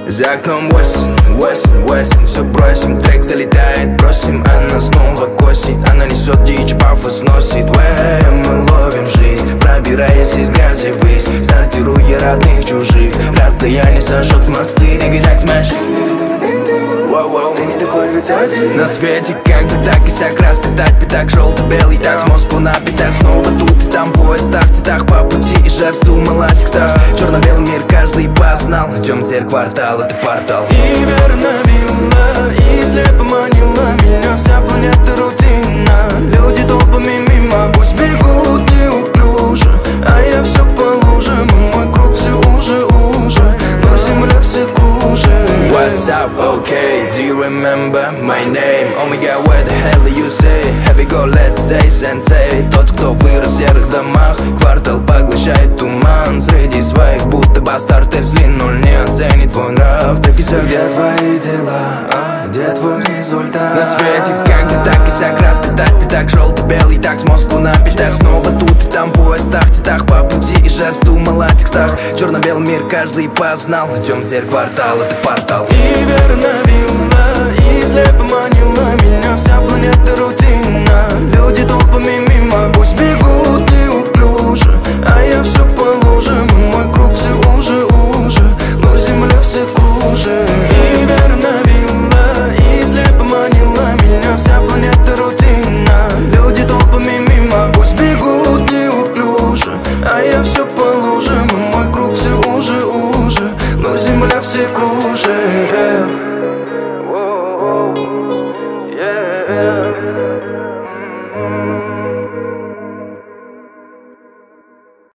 За окном осень, осень, осень. Все бросим, трек залетает, бросим. Она снова косит, она несет дичь, пафос носит. Мы ловим жизнь, пробираясь из грязи ввысь, сортируя родных, чужих. Расстояние сожжет мосты, так смеш. Ты не такой ведь один на свете, когда так и сяк раскатать пятак желто-белый, так с мозгу на пятак. Снова тут и там в поездах, в цветах по пути и жар вздумала текстах. Черно-белый мир каждый познал, идем теперь квартал, это портал. И верно вилла, и слепо манила меня вся планета рутина. Люди толпами мимо, пусть бегут неуклюже, а я все по лужам, и мой круг все уже, но земля все кружит. What's up, okay? Do you remember my name? Oh my god, what the hell do you say? Happy go, let's say, sensei. Тот, кто вырос в серых домах, квартал поглощает туман. Среди своих будто бастард, если нуль не оценит твой нрав. Так и все, где твои дела? Где твой результат? На свете как бы так и сяк раскатать пятак желто-белый, так с мозгу на пятак. Снова тут и там в поездах, в цветах по пути и жар вздумала о текстах. Черно-белый мир каждый познал, идем теперь квартал, это портал. И верно вилла, и слепо манила меня вся планета рутина. Люди толпами мимо, пусть бегут неуклюже, а я все по лужам, и мой круг все уже, но земля все кружит. И верно